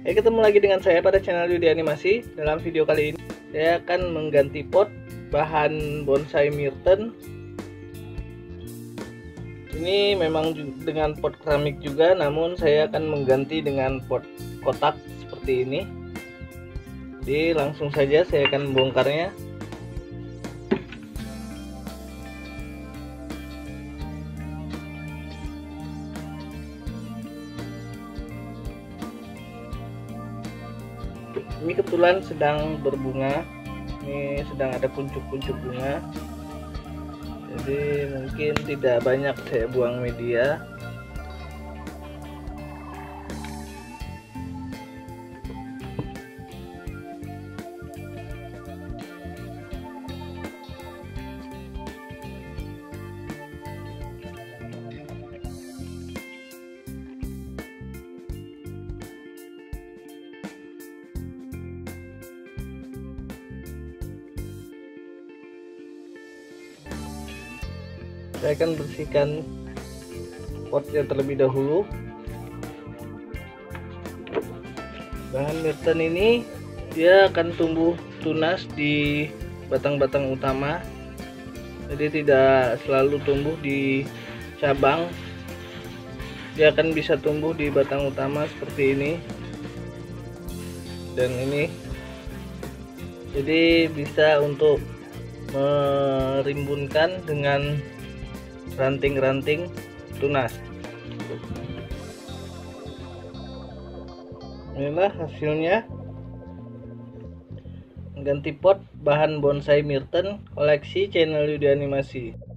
Ketemu lagi dengan saya pada channel Yudi Animasi. Dalam video kali ini saya akan mengganti pot bahan bonsai myrten. Ini memang dengan pot keramik juga, namun saya akan mengganti dengan pot kotak seperti ini. Jadi langsung saja saya akan membongkarnya. Ini kebetulan sedang berbunga, ini sedang ada kuncup-kuncup bunga, jadi mungkin tidak banyak saya buang media. Saya akan bersihkan potnya terlebih dahulu. Bahan myrten ini dia akan tumbuh tunas di batang-batang utama, jadi tidak selalu tumbuh di cabang. Dia akan bisa tumbuh di batang utama seperti ini dan ini, jadi bisa untuk merimbunkan dengan ranting-ranting tunas. Inilah hasilnya, mengganti pot bahan bonsai myrten koleksi channel Yudi Animasi.